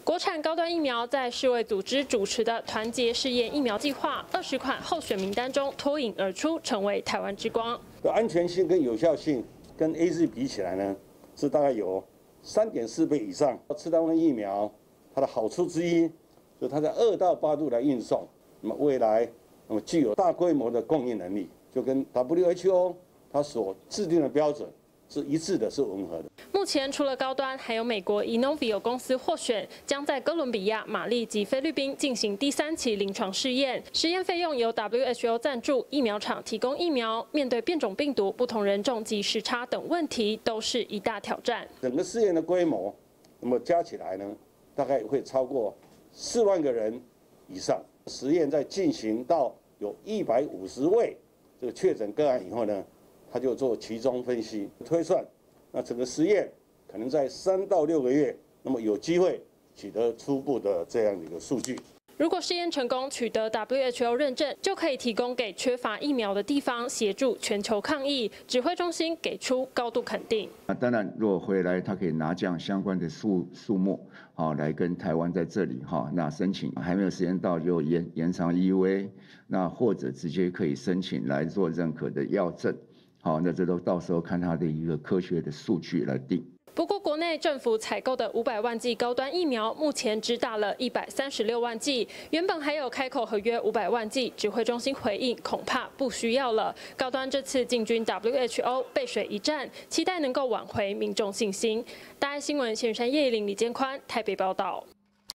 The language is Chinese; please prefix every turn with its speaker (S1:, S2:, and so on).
S1: 国产高端疫苗在世卫组织主持的团结试验疫苗计划20款候选名单中脱颖而出，成为台湾之光。
S2: 安全性跟有效性跟 AZ 比起来呢，是大概有3.4倍以上。次单位疫苗它的好处之一，就是它在2到8度来运送，那么未来具有大规模的供应能力，就跟 WHO 它所制定的标准是一致的，是吻合的。
S1: 目前除了高端，还有美国 Inovio 公司获选，将在哥伦比亚、马利及菲律宾进行第3期临床试验，实验费用由 WHO 赞助，疫苗厂提供疫苗。面对变种病毒、不同人种及时差等问题，都是一大挑战。
S2: 整个试验的规模，那么加起来呢，大概会超过4万个人以上。实验在进行到有150位这个确诊个案以后呢，他就做期中分析推算，那整个实验可能在3到6个月，那么有机会取得初步的这样的一个数据。
S1: 如果试验成功，取得 WHO 认证，就可以提供给缺乏疫苗的地方协助全球抗疫。指挥中心给出高度肯定。
S3: 那当然，如果回来，他可以拿这样相关的数目，来跟台湾在这里那申请还没有时间到就延长 EUA， 那或者直接可以申请来做认可的药证。那这都到时候看他的一个科学的数据来定。
S1: 不过，国内政府采购的500万剂高端疫苗，目前只打了136万剂。原本还有开口合约500万剂，指挥中心回应恐怕不需要了。高端这次进军 WHO 背水一战，期待能够挽回民众信心。大爱新闻谢云山、叶怡玲、李建宽台北报道。